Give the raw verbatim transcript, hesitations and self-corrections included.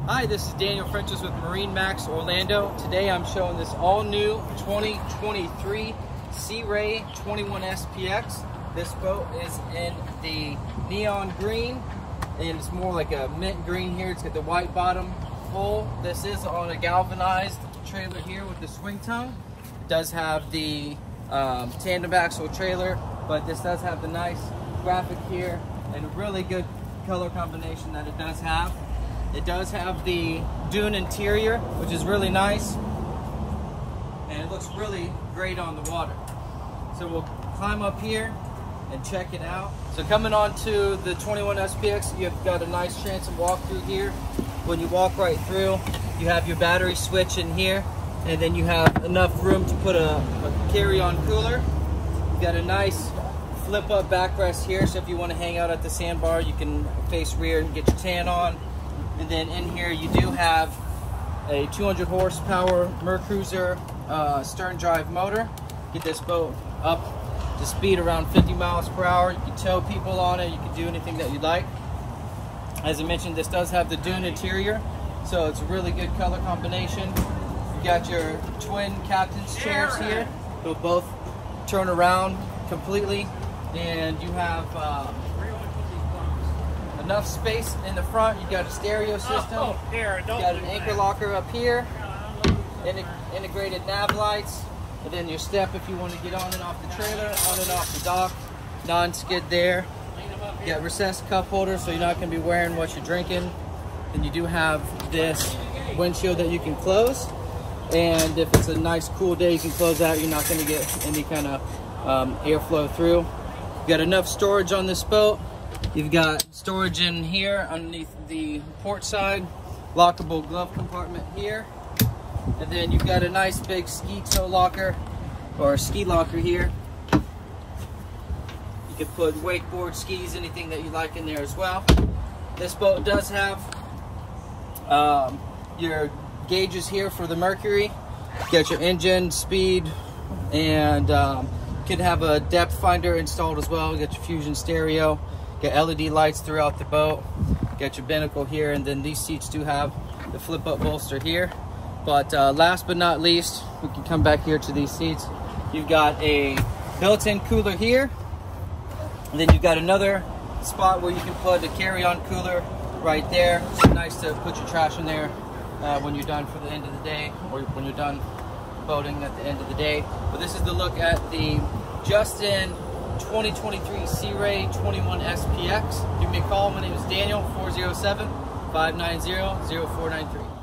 Hi, this is Daniel Frenches with MarineMax Orlando. Today I'm showing this all-new twenty twenty-three SeaRay twenty-one S P X. This boat is in the neon green, and it's more like a mint green here. It's got the white bottom full. This is on a galvanized trailer here with the swing tongue. It does have the um, tandem axle trailer, but this does have the nice graphic here and a really good color combination that it does have. It does have the dune interior, which is really nice, and it looks really great on the water. So we'll climb up here and check it out. So coming on to the twenty-one S P X, you've got a nice transom walk through here. When you walk right through, you have your battery switch in here, and then you have enough room to put a, a carry-on cooler. You've got a nice flip-up backrest here, so if you want to hang out at the sandbar, you can face rear and get your tan on. And then in here you do have a two hundred horsepower Mercruiser uh, stern drive motor. Get this boat up to speed around fifty miles per hour. You can tow people on it. You can do anything that you'd like. As I mentioned, this does have the dune interior, so it's a really good color combination. You got your twin captain's chairs here. They'll both turn around completely, and you have uh, enough space in the front. You got a stereo system. Oh, oh, here, don't you got an do anchor that. locker up here. Integ integrated nav lights, and then your step if you want to get on and off the trailer, on and off the dock. Non-skid there. You got recessed cup holders, so you're not going to be wearing what you're drinking. And you do have this windshield that you can close. And if it's a nice cool day, you can close out. You're not going to get any kind of um, airflow through. You got enough storage on this boat. You've got storage in here underneath the port side, lockable glove compartment here, and then you've got a nice big ski tow locker or ski locker here. You can put wakeboard, skis, anything that you like in there as well. This boat does have um, your gauges here for the mercury. You got your engine, speed, and um, you can have a depth finder installed as well. You got your fusion stereo. Got L E D lights throughout the boat. Got your binnacle here, and then these seats do have the flip-up bolster here. But uh, last but not least, we can come back here to these seats. You've got a built-in cooler here, and then you've got another spot where you can put a carry-on cooler right there. It's nice to put your trash in there uh, when you're done for the end of the day, or when you're done boating at the end of the day. But this is the look at the just-in twenty twenty-three SeaRay twenty-one S P X. Give me a call. My name is Daniel, four oh seven, five nine zero, zero four nine three.